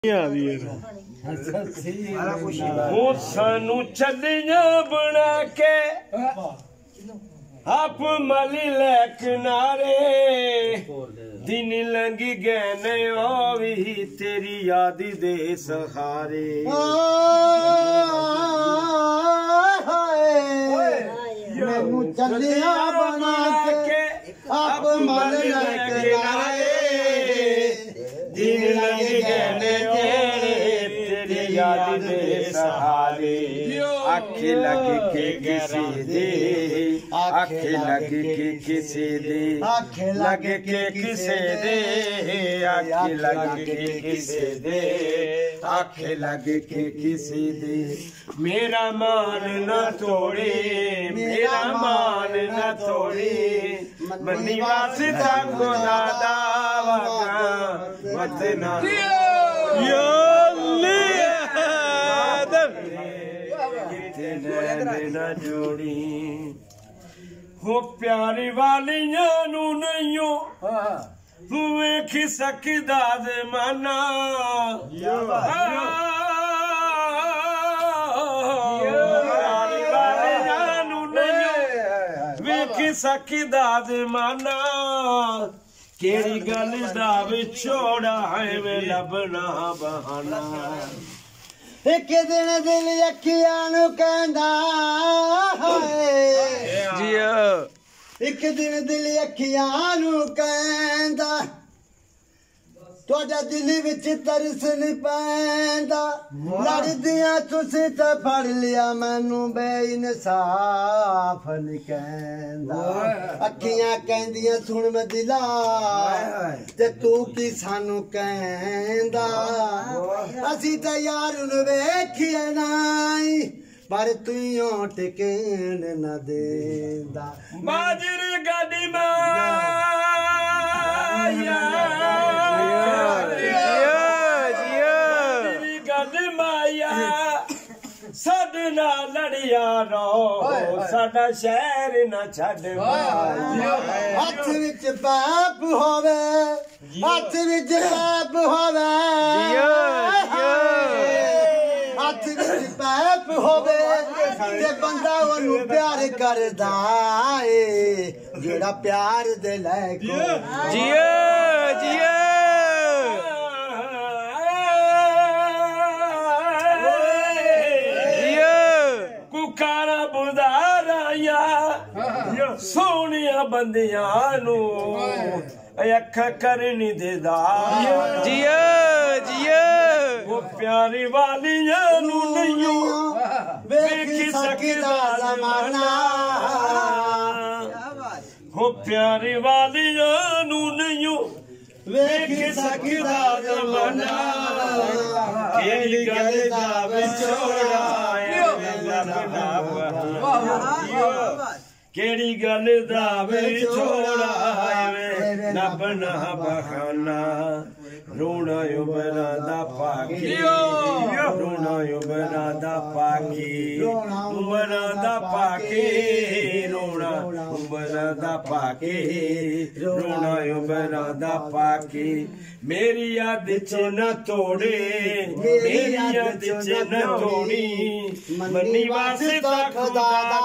वो सानू चलिया बना के आप मली ले किनारे दिन लंघ गए ने भी तेरी याद दे सहारे मैनू चलिया बना के आप मली ले किनारे दिन लंघ गए ने तेरी याद दे सहारे आखे लग के किसी दे आखे लग के किसी दे आखे लग के किसी दे आखे लग के किसी दे आखे लग के किसी दे मेरा मान न तोड़े मेरा मान न तोड़े मनी वास्ता को दादा मत ना जोड़ी हो प्यारी वालियां नू नहीं हो वेख सकदा ज़माना प्यारी वालियां नू नहीं वेख सकदा ज़माना केड़ी गल दा विछोड़ा है वे लभना बहाना एक दिन दिल अखियां नू कहंदा एक दिन दिल अखियां नू कहंदा तुहाडा दिल विच तरस नहीं पैंदा लड़दियां तुसी ते फड़ लिया मैनू बेइंसाफ नहीं कहंदा अखियां कहंदियां सुन मैं दिला ते तू की सानू कहंदा असी ते यार नू वेखिए नाई पर तू टिकन न देंदा बाजर गाड़ी माया गाड़ी माया साडे नाल लड़िया रो साडा शहर न छड्ड हथ विच पाप होवे हथ विच पाप होवे हथ विच पाप होवे ते बंदा ओनू प्यार करदा ए जेड़ा प्यार दे लायक जियो जियो कुकारा बुदाराया सोनिया बंदियां नू अखा करनी देदा जियो जियो वो प्यारी वालियां नू नहीं वेख सकदा ज़माना वो प्यारी वालियां नू नहीं वेख सकदा ज़माना केड़ी गल दा विछोड़ा केड़ी गल दा विछोड़ा लभना बहाना रोना उमरा दा पाकी रोना उमरा दा पाकी उमरा दा पाकी रोना उमरा दा पाकी रोना उमरा दा पाकी मेरी याद च न तोड़े मेरी याद च न तोड़ी मनी वास्ता खुदा दा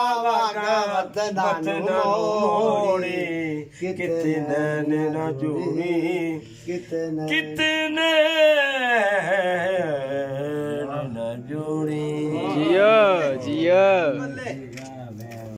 वतन मोड़े कितने न जोड़ी कितने न जोड़ी जिया जिया।